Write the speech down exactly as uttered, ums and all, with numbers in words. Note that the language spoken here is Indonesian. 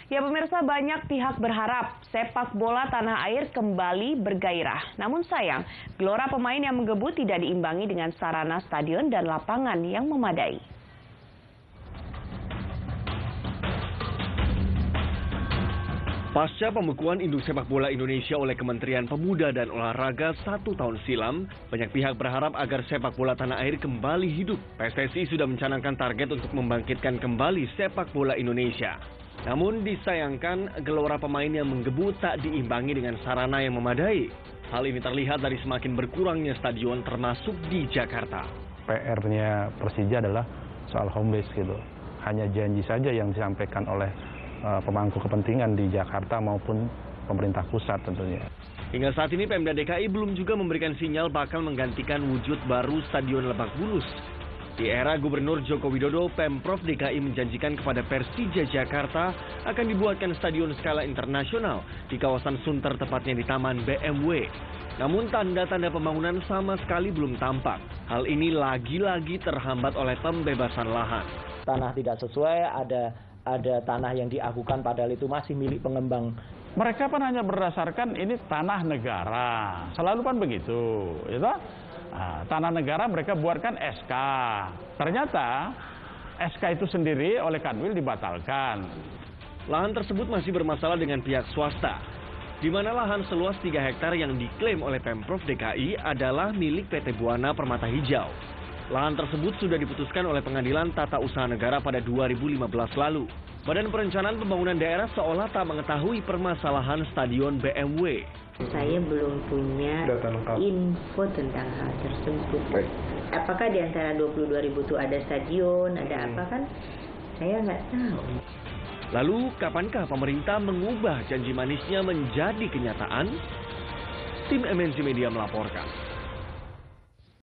Ya pemirsa, banyak pihak berharap sepak bola tanah air kembali bergairah. Namun sayang, gelora pemain yang menggebu tidak diimbangi dengan sarana stadion dan lapangan yang memadai. Pasca pembekuan induk sepak bola Indonesia oleh Kementerian Pemuda dan Olahraga satu tahun silam, banyak pihak berharap agar sepak bola tanah air kembali hidup. P S S I sudah mencanangkan target untuk membangkitkan kembali sepak bola Indonesia. Namun disayangkan gelora pemain yang menggebu tak diimbangi dengan sarana yang memadai. Hal ini terlihat dari semakin berkurangnya stadion termasuk di Jakarta. P R-nya Persija adalah soal home base gitu. Hanya janji saja yang disampaikan oleh uh, pemangku kepentingan di Jakarta maupun pemerintah pusat tentunya. Hingga saat ini Pemda D K I belum juga memberikan sinyal bakal menggantikan wujud baru Stadion Lebak Bulus. Di era Gubernur Joko Widodo, Pemprov D K I menjanjikan kepada Persija Jakarta akan dibuatkan stadion skala internasional di kawasan Sunter, tepatnya di Taman B M W. Namun tanda-tanda pembangunan sama sekali belum tampak. Hal ini lagi-lagi terhambat oleh pembebasan lahan. Tanah tidak sesuai, ada ada tanah yang diakukan padahal itu masih milik pengembang. Mereka kan hanya berdasarkan ini tanah negara, selalu kan begitu, ya toh? Nah, tanah negara mereka buatkan S K. Ternyata S K itu sendiri oleh Kanwil dibatalkan. Lahan tersebut masih bermasalah dengan pihak swasta, di mana lahan seluas tiga hektar yang diklaim oleh Pemprov D K I adalah milik P T Buana Permata Hijau. Lahan tersebut sudah diputuskan oleh Pengadilan Tata Usaha Negara pada dua ribu lima belas lalu. Badan Perencanaan Pembangunan Daerah seolah tak mengetahui permasalahan Stadion B M W. Saya belum punya info tentang hal tersebut. Baik. Apakah di antara dua puluh dua ribu itu ada stadion, ada apa kan? Saya nggak tahu. Lalu, kapankah pemerintah mengubah janji manisnya menjadi kenyataan? Tim M N C Media melaporkan.